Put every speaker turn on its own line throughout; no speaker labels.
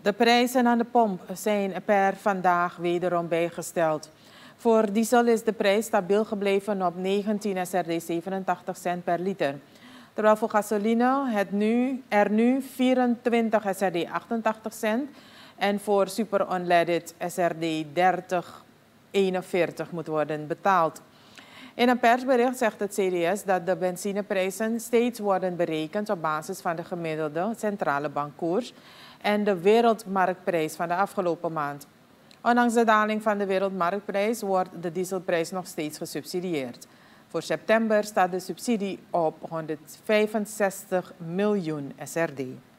De prijzen aan de pomp zijn per vandaag wederom bijgesteld. Voor diesel is de prijs stabiel gebleven op 19 SRD 87 cent per liter. Terwijl voor gasoline er nu 24 SRD 88 cent en voor super unleaded SRD 30,41 moet worden betaald. In een persbericht zegt het CDS dat de benzineprijzen steeds worden berekend op basis van de gemiddelde centrale bankkoers en de wereldmarktprijs van de afgelopen maand. Ondanks de daling van de wereldmarktprijs wordt de dieselprijs nog steeds gesubsidieerd. Voor september staat de subsidie op 165 miljoen SRD.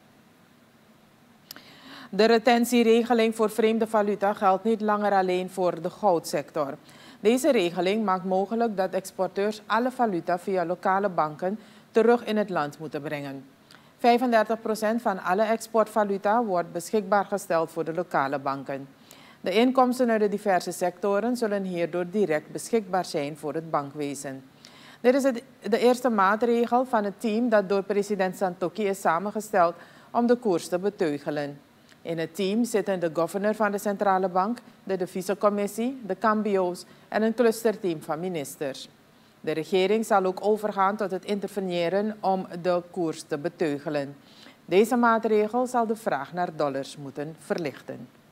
De retentieregeling voor vreemde valuta geldt niet langer alleen voor de goudsector. Deze regeling maakt mogelijk dat exporteurs alle valuta via lokale banken terug in het land moeten brengen. 35% van alle exportvaluta wordt beschikbaar gesteld voor de lokale banken. De inkomsten uit de diverse sectoren zullen hierdoor direct beschikbaar zijn voor het bankwezen. Dit is de eerste maatregel van het team dat door president Santokhi is samengesteld om de koers te beteugelen. In het team zitten de governor van de centrale bank, de deviezencommissie, de cambio's en een clusterteam van ministers. De regering zal ook overgaan tot het interveneren om de koers te beteugelen. Deze maatregel zal de vraag naar dollars moeten verlichten.